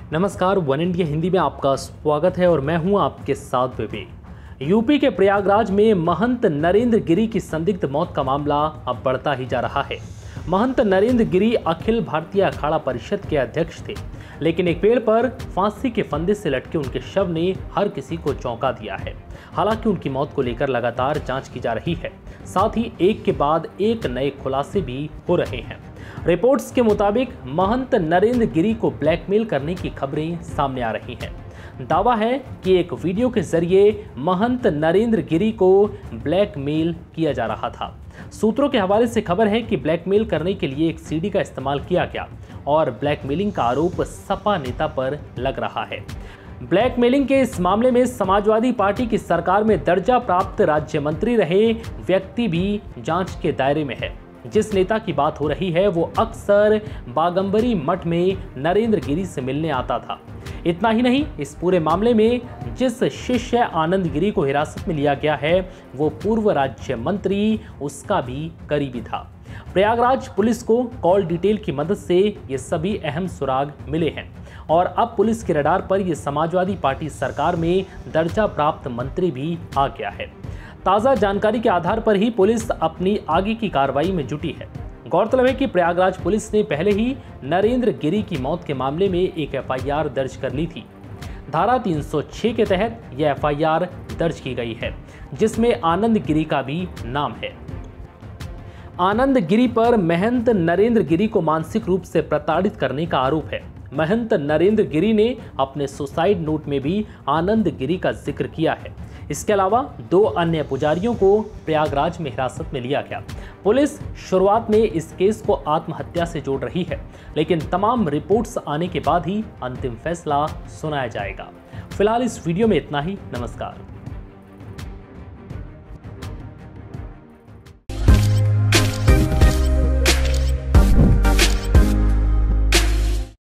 नमस्कार, one India Hindi में आपका स्वागत है और मैं हूं आपके साथ विवेक। यूपी के प्रयागराज में महंत नरेंद्र गिरी की संदिग्ध मौत का मामला अब बढ़ता ही जा रहा है। महंत नरेंद्र गिरी अखिल भारतीय अखाड़ा परिषद के अध्यक्ष थे, लेकिन एक पेड़ पर फांसी के फंदे से लटके उनके शव ने हर किसी को चौंका दिया है। हालांकि उनकी मौत को लेकर लगातार जांच की जा रही है, साथ ही एक के बाद एक नए खुलासे भी हो रहे हैं। रिपोर्ट्स के मुताबिक महंत नरेंद्र गिरी को ब्लैकमेल करने की खबरें सामने आ रही हैं। दावा है कि एक वीडियो के जरिए महंत नरेंद्र गिरी को ब्लैकमेल किया जा रहा था। सूत्रों के हवाले से खबर है कि ब्लैकमेल करने के लिए एक सीडी का इस्तेमाल किया गया और ब्लैकमेलिंग का आरोप सपा नेता पर लग रहा है। ब्लैकमेलिंग के इस मामले में समाजवादी पार्टी की सरकार में दर्जा प्राप्त राज्य मंत्री रहे व्यक्ति भी जांच के दायरे में है। जिस नेता की बात हो रही है वो अक्सर बागंबरी मठ में नरेंद्र गिरी से मिलने आता था। इतना ही नहीं, इस पूरे मामले में जिस शिष्य आनंद गिरी को हिरासत में लिया गया है वो पूर्व राज्य मंत्री उसका भी करीबी था। प्रयागराज पुलिस को कॉल डिटेल की मदद से ये सभी अहम सुराग मिले हैं और अब पुलिस के रडार पर ये समाजवादी पार्टी सरकार में दर्जा प्राप्त मंत्री भी आ गया है। ताज़ा जानकारी के आधार पर ही पुलिस अपनी आगे की कार्रवाई में जुटी है। गौरतलब है कि प्रयागराज पुलिस ने पहले ही नरेंद्र गिरी की मौत के मामले में एक एफआईआर दर्ज कर ली थी। धारा 306 के तहत यह एफआईआर दर्ज की गई है, जिसमें आनंद गिरी का भी नाम है। आनंद गिरी पर महंत नरेंद्र गिरी को मानसिक रूप से प्रताड़ित करने का आरोप है। महंत नरेंद्र गिरी ने अपने सुसाइड नोट में भी आनंद गिरी का जिक्र किया है। इसके अलावा 2 अन्य पुजारियों को प्रयागराज में हिरासत में लिया गया। पुलिस शुरुआत में इस केस को आत्महत्या से जोड़ रही है, लेकिन तमाम रिपोर्ट्स आने के बाद ही अंतिम फैसला सुनाया जाएगा। फिलहाल इस वीडियो में इतना ही। नमस्कार।